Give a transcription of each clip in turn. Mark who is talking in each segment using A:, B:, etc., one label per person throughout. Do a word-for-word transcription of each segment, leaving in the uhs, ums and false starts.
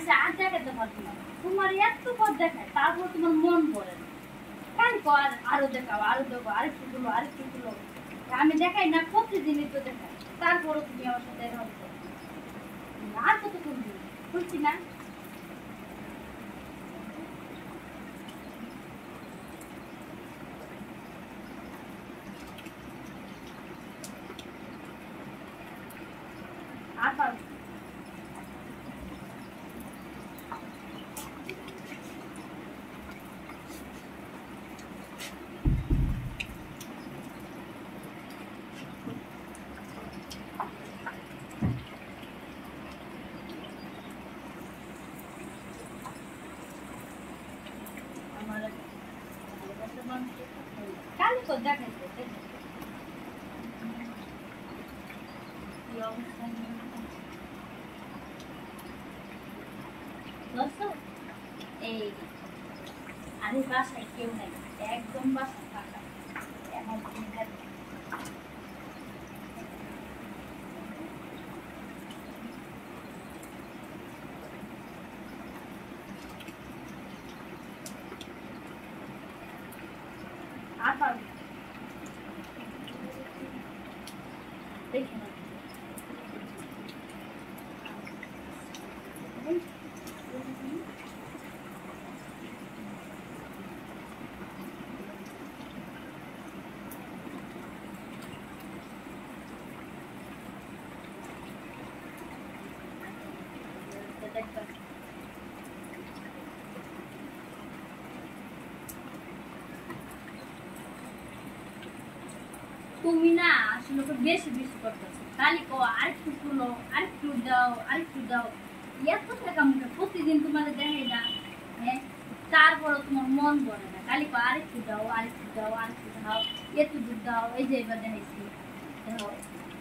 A: সে আর দেখাতে পারতো না তোমার এত পথ দেখায় তারপর তোমার মন ভরে না কাল কর আরো দেখাও আরো দেবো আরেকটু গুলো আরেকটু গুলো আমি দেখাই না প্রতিদিনই তো দেখাই তারপরও তুমি আমার সাথে দেখা হতো আর কত করবি বলছি না আর পারবো কালি তো দেখাইছে এই আমি বাসায় কেউ নাই একদম বাসা ফাঁকা এখন আর পারবো দেখে না তুমি না আসলে তো বেশি বেশি করতেছো তাহলে কো আরেকটু ফুলো আরেকটু দাও আরেকটু দাও এত টাকা মুখে প্রতিদিন তোমাদের দেখাই না হ্যাঁ তারপরও তোমার মন বলে না খালি কো আরেকটু দাও আরেকটু দাও আরেকটু দাও এত দুধ দাও এই যে এবার দেখাইছি দেখো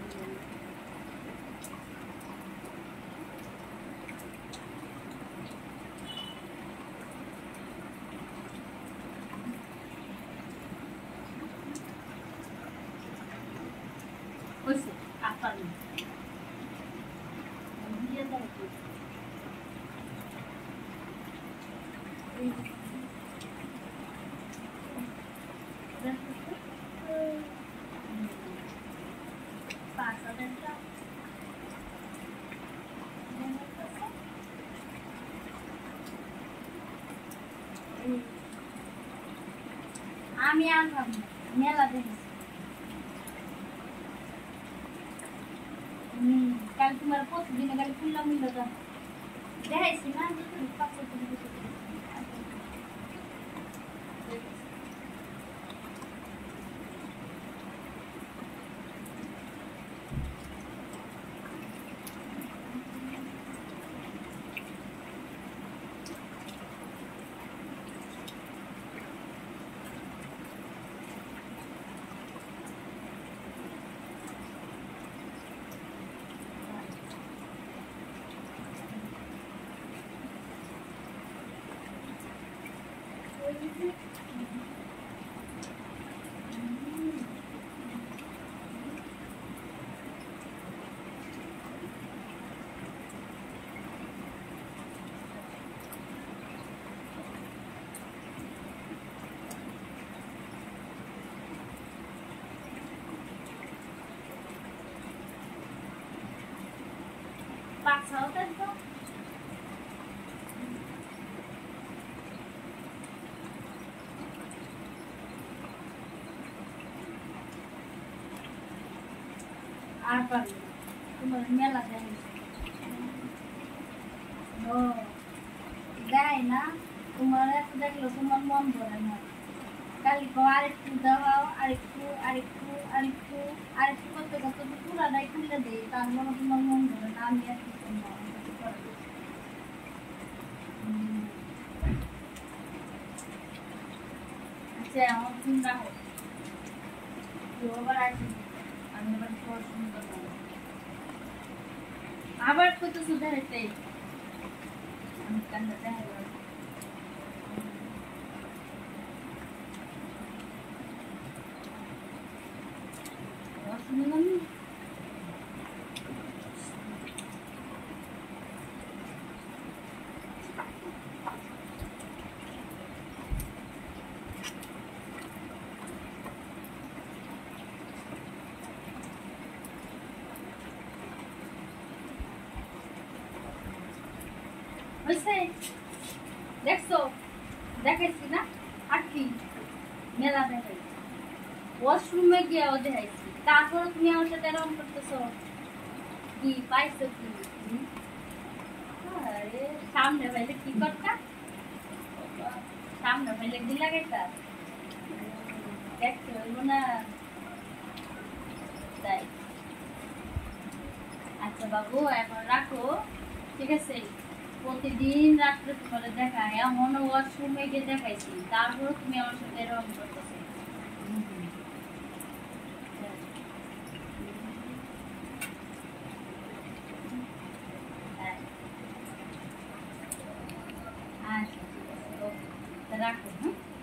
A: হয়েছে আপনার আমি আনলাম মেলা দেখেছি কাল তোমার প্রতিদিনে কাল খুললাম মিলল দেখাইছি না পাঁচশো টাকা আর পারবে তোমার মেলা দেয় ও দেয় না তোমার এত দেখলো তোমার মন ভরে না কালি কো আরেকটু দাও আরেকটু আরেকটু আরেকটু আরেকটু করতে করতে তো পুরাটাই খুলে দেয় তার মনে তোমার মন ভরে না আমি আর কিছু না আচ্ছা আমার চিন্তা হোক আবার আসি আমি আবার পড়াশোনা করবো আবার কত সুন্দর হচ্ছে আমি কান্না দেখাই পড়াশোনা হয়েছে দেখছো দেখাইছি না আর কি মেলা দেখাইছি ওয়াশরুমে গিয়েও দেখাইছি তারপর তুমি আমার সাথে এরকম করতেছো কি পাইছো কি হুম? আরে সামনে পাইলে কি করতা সামনে পাইলে কি লাগাইতা দেখতে হইব না তাই আচ্ছা বাবু এখন রাখো ঠিক আছে প্রতিদিন রাত্রে তোমার দেখা এমন ওয়াশরুমে গিয়ে দেখাইছি তারপর তুমি আমার সাথে এরকম করতেছো হ্যাঁ আচ্ছা ঠিক আছে ওকে রাখো হ্যাঁ